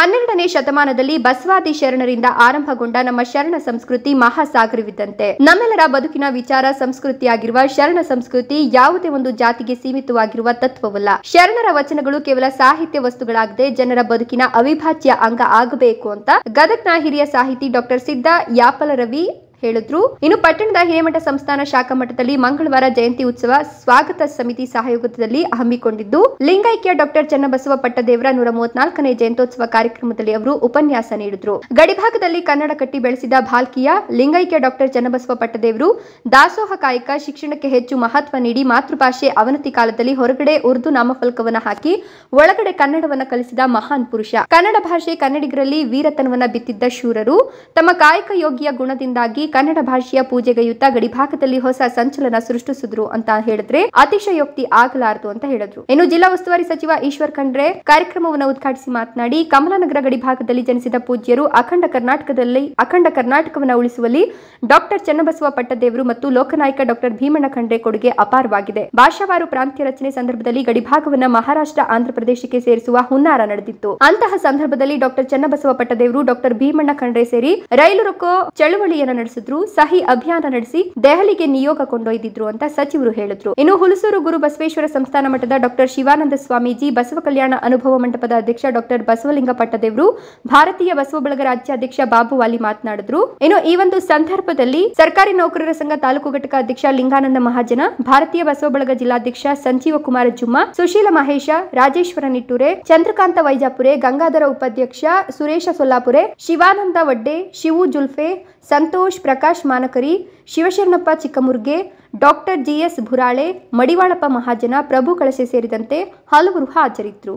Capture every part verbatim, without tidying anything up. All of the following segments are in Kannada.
ಹನ್ನೆರಡನೇ ಶತಮಾನದಲ್ಲಿ ಬಸವಾದಿ ಶರಣರಿಂದ ಆರಂಭಗೊಂಡ ನಮ್ಮ ಶರಣ ಸಂಸ್ಕೃತಿ ಮಹಾಸಾಗರವಿದ್ದಂತೆ. ನಮ್ಮೆಲ್ಲರ ಬದುಕಿನ ವಿಚಾರ ಸಂಸ್ಕೃತಿಯಾಗಿರುವ ಶರಣ ಸಂಸ್ಕೃತಿ ಯಾವುದೇ ಒಂದು ಜಾತಿಗೆ ಸೀಮಿತವಾಗಿರುವ ತತ್ವವಲ್ಲ. ಶರಣರ ವಚನಗಳು ಕೇವಲ ಸಾಹಿತ್ಯ ವಸ್ತುಗಳಾಗದೆ ಜನರ ಬದುಕಿನ ಅವಿಭಾಜ್ಯ ಅಂಗ ಆಗಬೇಕು ಅಂತ ಗದಗ್ನ ಹಿರಿಯ ಸಾಹಿತಿ ಡಾಕ್ಟರ್ ಸಿದ್ದ ಯಾಪಲ ರವಿ ಹೇಳಿದ್ರು. ಇನ್ನು ಪಟ್ಟಣದ ಹಿರೇಮಠ ಸಂಸ್ಥಾನ ಶಾಖಾ ಮಠದಲ್ಲಿ ಮಂಗಳವಾರ ಜಯಂತಿ ಉತ್ಸವ ಸ್ವಾಗತ ಸಮಿತಿ ಸಹಯೋಗದಲ್ಲಿ ಹಮ್ಮಿಕೊಂಡಿದ್ದು, ಲಿಂಗೈಕ್ಯ ಡಾಕ್ಟರ್ ಚನ್ನಬಸವ ಪಟ್ಟದೇವರ ನೂರ ಮೂವತ್ನಾಲ್ಕನೇ ಜಯಂತ್ಯೋತ್ಸವ ಕಾರ್ಯಕ್ರಮದಲ್ಲಿ ಅವರು ಉಪನ್ಯಾಸ ನೀಡಿದ್ರು. ಗಡಿಭಾಗದಲ್ಲಿ ಕನ್ನಡ ಕಟ್ಟಿ ಬೆಳೆಸಿದ ಭಾಲ್ಕಿಯ ಲಿಂಗೈಕ್ಯ ಡಾಕ್ಟರ್ ಚನ್ನಬಸವ ಪಟ್ಟದೇವರು ದಾಸೋಹ ಕಾಯಕ ಶಿಕ್ಷಣಕ್ಕೆ ಹೆಚ್ಚು ಮಹತ್ವ ನೀಡಿ ಮಾತೃಭಾಷೆ ಅವನತಿ ಕಾಲದಲ್ಲಿ ಹೊರಗಡೆ ಉರ್ದು ನಾಮಫಲಕವನ್ನ ಹಾಕಿ ಒಳಗಡೆ ಕನ್ನಡವನ್ನ ಕಲಿಸಿದ ಮಹಾನ್ ಪುರುಷ. ಕನ್ನಡ ಭಾಷೆ ಕನ್ನಡಿಗರಲ್ಲಿ ವೀರತನವನ್ನ ಬಿತ್ತಿದ್ದ ಶೂರರು ತಮ್ಮ ಕಾಯಕ ಯೋಗಿಯ ಗುಣದಿಂದಾಗಿ ಕನ್ನಡ ಭಾಷೆಯ ಪೂಜೆಗೈಯುತ್ತಾ ಗಡಿಭಾಗದಲ್ಲಿ ಹೊಸ ಸಂಚಲನ ಸೃಷ್ಟಿಸಿದ್ರು ಅಂತ ಹೇಳಿದ್ರೆ ಅತಿಶಯೋಕ್ತಿ ಆಗಲಾರದು ಅಂತ ಹೇಳಿದ್ರು. ಇನ್ನು ಜಿಲ್ಲಾ ಉಸ್ತುವಾರಿ ಸಚಿವ ಈಶ್ವರ್ ಖಂಡ್ರೆ ಕಾರ್ಯಕ್ರಮವನ್ನು ಉದ್ಘಾಟಿಸಿ ಮಾತನಾಡಿ, ಕಮಲಾನಗರ ಗಡಿಭಾಗದಲ್ಲಿ ಜನಿಸಿದ ಪೂಜ್ಯರು ಅಖಂಡ ಕರ್ನಾಟಕದಲ್ಲಿ ಅಖಂಡ ಕರ್ನಾಟಕವನ್ನು ಉಳಿಸುವಲ್ಲಿ ಡಾಕ್ಟರ್ ಚನ್ನಬಸವ ಪಟ್ಟದೇವರು ಮತ್ತು ಲೋಕನಾಯಕ ಡಾಕ್ಟರ್ ಭೀಮಣ್ಣ ಖಂಡ್ರೆ ಕೊಡುಗೆ ಅಪಾರವಾಗಿದೆ. ಭಾಷಾವಾರು ಪ್ರಾಂತ್ಯ ರಚನೆ ಸಂದರ್ಭದಲ್ಲಿ ಗಡಿಭಾಗವನ್ನು ಮಹಾರಾಷ್ಟ್ರ ಆಂಧ್ರಪ್ರದೇಶಕ್ಕೆ ಸೇರಿಸುವ ಹುನ್ನಾರ ನಡೆದಿತ್ತು. ಅಂತಹ ಸಂದರ್ಭದಲ್ಲಿ ಡಾಕ್ಟರ್ ಚನ್ನಬಸವ ಪಟ್ಟದೇವರು ಡಾಕ್ಟರ್ ಭೀಮಣ್ಣ ಖಂಡ್ರೆ ಸೇರಿ ರೈಲು ರೊಕ್ಕೋ ಚಳುವಳಿಯನ್ನು ನಡೆಸಿದ್ರು. ಸಹಿ ಅಭಿಯಾನ ನಡೆಸಿ ದೆಹಲಿಗೆ ನಿಯೋಗ ಕೊಂಡೊಯ್ದಿದ್ರು ಅಂತ ಸಚಿವರು ಹೇಳಿದ್ರು. ಇನ್ನು ಹುಲಸೂರು ಗುರು ಬಸವೇಶ್ವರ ಸಂಸ್ಥಾನ ಮಠದ ಡಾಕ್ಟರ್ ಶಿವಾನಂದ ಸ್ವಾಮೀಜಿ, ಬಸವ ಕಲ್ಯಾಣ ಅನುಭವ ಮಂಟಪದ ಅಧ್ಯಕ್ಷ ಡಾಕ್ಟರ್ ಬಸವಲಿಂಗ ಪಟ್ಟದೇವರು, ಭಾರತೀಯ ಬಸವ ಬಳಗ ರಾಜ್ಯಾಧ್ಯಕ್ಷ ಬಾಬು ವಾಲಿ ಮಾತನಾಡಿದ್ರು. ಇನ್ನು ಈ ಒಂದು ಸಂದರ್ಭದಲ್ಲಿ ಸರ್ಕಾರಿ ನೌಕರರ ಸಂಘ ತಾಲೂಕು ಘಟಕ ಅಧ್ಯಕ್ಷ ಲಿಂಗಾನಂದ ಮಹಾಜನ, ಭಾರತೀಯ ಬಸವ ಬಳಗ ಜಿಲ್ಲಾಧ್ಯಕ್ಷ ಸಂಜೀವ ಕುಮಾರ ಜುಮ್ಮ, ಸುಶೀಲ ಮಹೇಶ, ರಾಜೇಶ್ವರ ನಿಟ್ಟೂರೆ, ಚಂದ್ರಕಾಂತ ವೈಜಾಪುರೆ, ಗಂಗಾಧರ ಉಪಾಧ್ಯಕ್ಷ, ಸುರೇಶ ಸೊಲ್ಲಾಪುರೆ, ಶಿವಾನಂದ ವಡ್ಡೆ, ಶಿವು ಜುಲ್ಫೆ, ಸಂತೋಷ್ ಪ್ರಕಾಶ್ ಮಾನಕರಿ, ಶಿವಶರಣಪ್ಪ ಚಿಕ್ಕಮುರ್ಗೆ, ಡಾಕ್ಟರ್ ಜಿಎಸ್ ಭುರಾಳೆ, ಮಡಿವಾಳಪ್ಪ ಮಹಾಜನ, ಪ್ರಭು ಕಳಸೆ ಸೇರಿದಂತೆ ಹಲವರು ಹಾಜರಿದ್ದರು.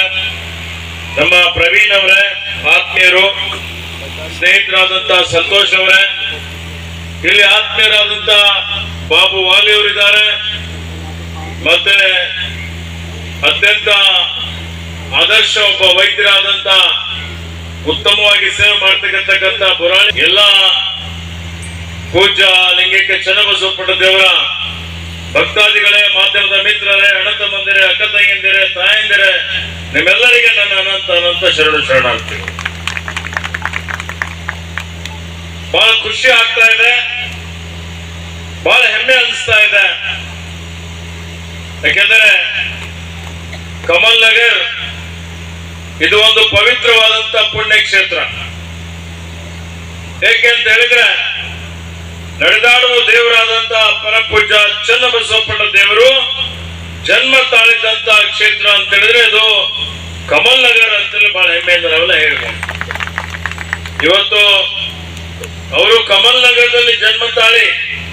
ನಮ್ಮ ಪ್ರವೀಣ್ ಅವರೇ, ಆತ್ಮೀಯರು, ಸ್ನೇಹಿತರಾದಂತ ಸಂತೋಷ್ ಅವರೇ, ಇಲ್ಲಿ ಆತ್ಮೀಯರಾದಂತ ಬಾಬು ವಾಲಿ ಅವರಿದ್ದಾರೆ, ಮತ್ತೆ ಅತ್ಯಂತ ಆದರ್ಶ ಒಬ್ಬ ವೈದ್ಯರಾದಂತ ಉತ್ತಮವಾಗಿ ಸೇವೆ ಮಾಡ್ತಕ್ಕಂಥ ಬುರಾಳಿ, ಎಲ್ಲ ಪೂಜ್ಯ ಲಿಂಗೈಕ್ಯ ಚನ್ನಬಸವ ಪಟ್ಟದೇವರ ಭಕ್ತಾದಿಗಳೇ, ಮಾಧ್ಯಮದ ಮಿತ್ರರೇ, ಅಣ್ಣ ತಮ್ಮಂದಿರೇ, ಅಕ್ಕ ತಂಗಿಯಂದಿರೇ, ತಾಯಂದಿರೇ, ನಿಮ್ಮೆಲ್ಲರಿಗೆ ನನ್ನ ಅನಂತ ಅನಂತ ಶರಣು ಶರಣಾರ್ಥಿ. ಬಹಳ ಖುಷಿ ಆಗ್ತಾ ಇದೆ, ಬಹಳ ಹೆಮ್ಮೆ ಅನಿಸ್ತಾ ಇದೆ. ಯಾಕೆಂದ್ರೆ ಕಮಲ್ ನಗರ್ ಇದು ಒಂದು ಪವಿತ್ರವಾದಂತ ಪುಣ್ಯ ಕ್ಷೇತ್ರ. ಏಕೆ ಅಂತ ಹೇಳಿದ್ರೆ ನಡೆದಾಡುವ ದೇವರಾದಂತ ಪರಪೂಜ್ಯ ಚನ್ನಬಸವ ಪಟ್ಟದೇವರು ಜನ್ಮ ತಾಳಿದಂತ ಕ್ಷೇತ್ರ ಅಂತ ಹೇಳಿದ್ರೆ ಇದು ಕಮಲ್ ನಗರ್ ಅಂತೇಳಿ ಬಹಳ ಹೆಮ್ಮೆಯಿಂದ ನಾವೆಲ್ಲ ಹೇಳ್ಬೋದು. ಇವತ್ತು ಅವರು ಕಮಲ್ ನಗರದಲ್ಲಿ ಜನ್ಮ ತಾಳಿ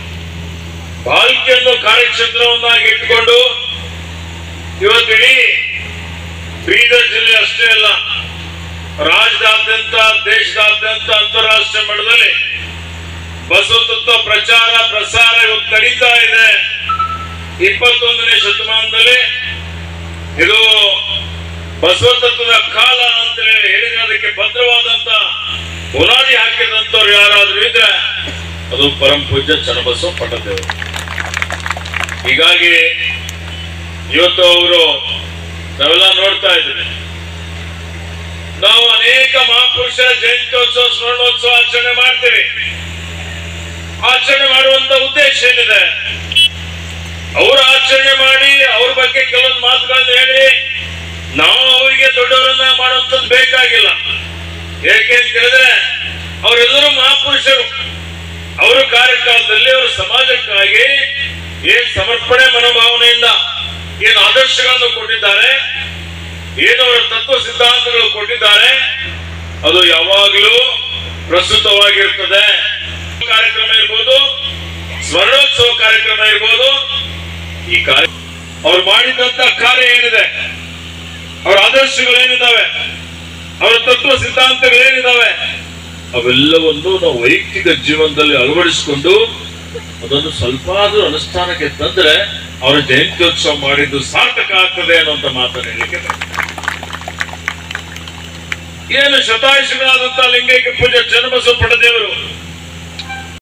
ಭಾಲ್ಕಿಯನ್ನು ಕಾರ್ಯಕ್ಷೇತ್ರವನ್ನಾಗಿ ಇಟ್ಟುಕೊಂಡು ಇವತ್ತು ಇಡೀ ಬೀದರ್ ಜಿಲ್ಲೆ ಅಷ್ಟೇ ಅಲ್ಲ, ರಾಜ್ಯದಾದ್ಯಂತ, ದೇಶದಾದ್ಯಂತ, ಅಂತಾರಾಷ್ಟ್ರೀಯ ಮಟ್ಟದಲ್ಲಿ ಬಸವ ತತ್ವ ಪ್ರಚಾರ ಪ್ರಸಾರ ಇವತ್ತು ನಡೀತಾ ಇದೆ. ಇಪ್ಪತ್ತೊಂದನೇ ಶತಮಾನದಲ್ಲಿ ಇದು ಬಸವ ತತ್ವದ ಕಾಲ ಅಂತ ಹೇಳಿದ್ರೆ ಅದಕ್ಕೆ ಭದ್ರವಾದಂತ ಬುನಾದಿ ಹಾಕಿದಂತವ್ರು ಯಾರಾದ್ರೂ ಇದ್ರೆ ಅದು ಪರಂ ಪೂಜ್ಯ ಚನ್ನಬಸವ ಪಟ್ಟದೇವರು. ಹೀಗಾಗಿ ಇವತ್ತು ಅವರು ನಾವೆಲ್ಲ ನೋಡ್ತಾ ಇದ್ದೀವಿ. ನಾವು ಅನೇಕ ಮಹಾಪುರುಷರ ಜಯಂತ್ಯೋತ್ಸವ, ಸ್ಮರಣೋತ್ಸವ ಆಚರಣೆ ಮಾಡ್ತೀವಿ. ಆಚರಣೆ ಮಾಡುವಂತ ಉದ್ದೇಶ ಏನಿದೆ? ಅವರು ಆಚರಣೆ ಮಾಡಿ ಅವ್ರ ಬಗ್ಗೆ ಕೆಲವೊಂದು ಮಾತುಗಳನ್ನ ಹೇಳಿ ನಾವು ಅವರಿಗೆ ದೊಡ್ಡವರನ್ನ ಮಾಡುವಂಥದ್ದು ಬೇಕಾಗಿಲ್ಲ. ಏಕೆ ಅಂತ ಹೇಳಿದ್ರೆ ಅವರೆಲ್ಲರೂ ಮಹಾಪುರುಷರು. ಅವರು ಕಾರ್ಯಕಾಲದಲ್ಲಿ ಅವರು ಸಮಾಜಕ್ಕಾಗಿ ಏನ್ ಸಮರ್ಪಣೆ ಮನೋಭಾವನೆಯಿಂದ ಏನು ಆದರ್ಶಗಳನ್ನು ಕೊಟ್ಟಿದ್ದಾರೆ, ಏನು ಅವರ ತತ್ವ ಸಿದ್ಧಾಂತಗಳು ಕೊಟ್ಟಿದ್ದಾರೆ, ಅದು ಯಾವಾಗಲೂ ಪ್ರಸ್ತುತವಾಗಿರ್ತದೆ. ಕಾರ್ಯಕ್ರಮ ಇರ್ಬೋದು, ಸ್ಮರಣೋತ್ಸವ ಕಾರ್ಯಕ್ರಮ ಇರ್ಬೋದು, ಈ ಕಾರ್ಯ ಅವ್ರು ಮಾಡಿದಂತ ಕಾರ್ಯ ಏನಿದೆ, ಅವರ ಆದರ್ಶಗಳೇನಿದ್ದಾವೆ, ಅವರ ತತ್ವ ಸಿದ್ಧಾಂತಗಳೇನಿದ್ದಾವೆ, ಅವೆಲ್ಲವನ್ನು ನಾವು ವೈಯಕ್ತಿಕ ಜೀವನದಲ್ಲಿ ಅಳವಡಿಸಿಕೊಂಡು ಅದನ್ನು ಸ್ವಲ್ಪ ಆದ್ರೂ ಅನುಷ್ಠಾನಕ್ಕೆ ತಂದ್ರೆ ಅವರ ಜಯಂತ್ಯೋತ್ಸವ ಮಾಡಿದ್ದು ಸಾರ್ಥಕ ಆಗ್ತದೆ ಅನ್ನುವಂತ ಮಾತನ್ನು ಹೇಳಿಕೆ. ಏನು ಶತಾಯುಷಿಗಳಾದಂತಹ ಲಿಂಗೈಕ್ಯ ಪೂಜ್ಯ ಚನ್ನಬಸವ ಪಟ್ಟದೇವರು